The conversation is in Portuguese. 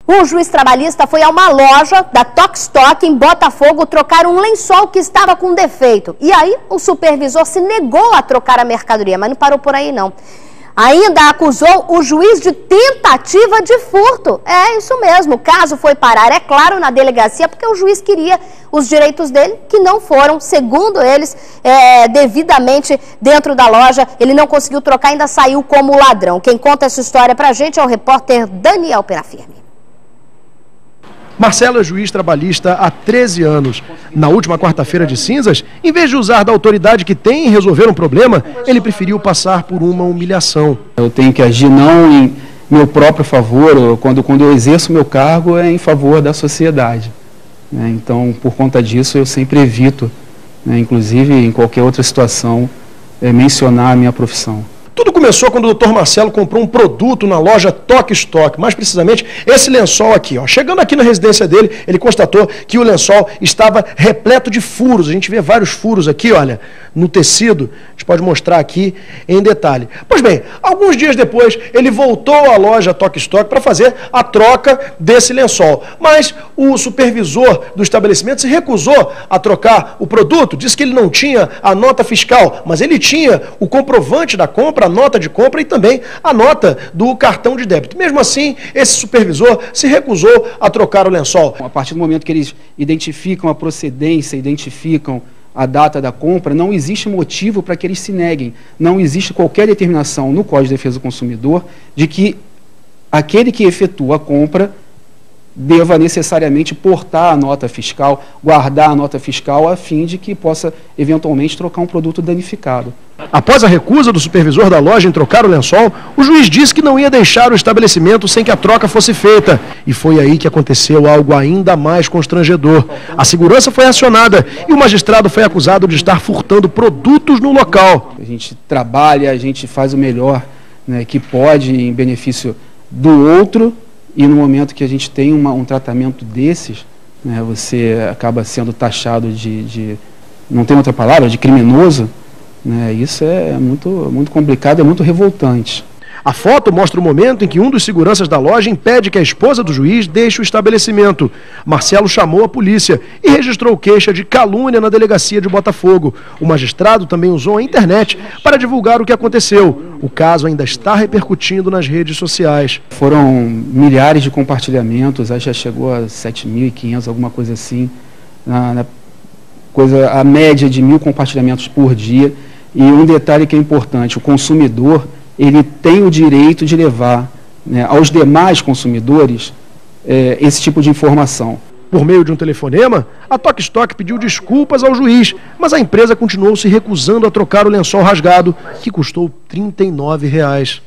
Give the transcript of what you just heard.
Um juiz trabalhista foi a uma loja da Tokstok em Botafogo trocar um lençol que estava com defeito. E aí o supervisor se negou a trocar a mercadoria, mas não parou por aí não. Ainda acusou o juiz de tentativa de furto. É isso mesmo, o caso foi parar, é claro, na delegacia, porque o juiz queria os direitos dele, que não foram, segundo eles, devidamente dentro da loja. Ele não conseguiu trocar, ainda saiu como ladrão. Quem conta essa história pra gente é o repórter Daniel Perafirme. Marcelo é juiz trabalhista há 13 anos. Na última quarta-feira de cinzas, em vez de usar da autoridade que tem em resolver um problema, ele preferiu passar por uma humilhação. Eu tenho que agir não em meu próprio favor, quando eu exerço meu cargo é em favor da sociedade. Então, por conta disso, eu sempre evito, inclusive em qualquer outra situação, mencionar a minha profissão. Tudo começou quando o Dr. Marcelo comprou um produto na loja Tokstok, mais precisamente esse lençol aqui. Chegando aqui na residência dele, ele constatou que o lençol estava repleto de furos. A gente vê vários furos aqui, olha, no tecido. A gente pode mostrar aqui em detalhe. Pois bem, alguns dias depois, ele voltou à loja Tokstok para fazer a troca desse lençol. Mas o supervisor do estabelecimento se recusou a trocar o produto, disse que ele não tinha a nota fiscal, mas ele tinha o comprovante da compra, a nota de compra e também a nota do cartão de débito. Mesmo assim, esse supervisor se recusou a trocar o lençol. A partir do momento que eles identificam a procedência, identificam a data da compra, não existe motivo para que eles se neguem. Não existe qualquer determinação no Código de Defesa do Consumidor de que aquele que efetua a compra deva necessariamente portar a nota fiscal, guardar a nota fiscal, a fim de que possa eventualmente trocar um produto danificado. Após a recusa do supervisor da loja em trocar o lençol, o juiz disse que não ia deixar o estabelecimento sem que a troca fosse feita. E foi aí que aconteceu algo ainda mais constrangedor. A segurança foi acionada e o magistrado foi acusado de estar furtando produtos no local. A gente trabalha, a gente faz o melhor que pode em benefício do outro, e no momento que a gente tem um tratamento desses, você acaba sendo taxado não tem outra palavra, de criminoso. Isso é muito complicado, é muito revoltante. A foto mostra o momento em que um dos seguranças da loja impede que a esposa do juiz deixe o estabelecimento. Marcelo chamou a polícia e registrou queixa de calúnia na delegacia de Botafogo. O magistrado também usou a internet para divulgar o que aconteceu. O caso ainda está repercutindo nas redes sociais. Foram milhares de compartilhamentos, acho que já chegou a 7.500, alguma coisa assim. A média de 1.000 compartilhamentos por dia. E um detalhe que é importante, o consumidor ele tem o direito de levar aos demais consumidores esse tipo de informação. Por meio de um telefonema, a Tokstok pediu desculpas ao juiz, mas a empresa continuou se recusando a trocar o lençol rasgado, que custou R$ 39.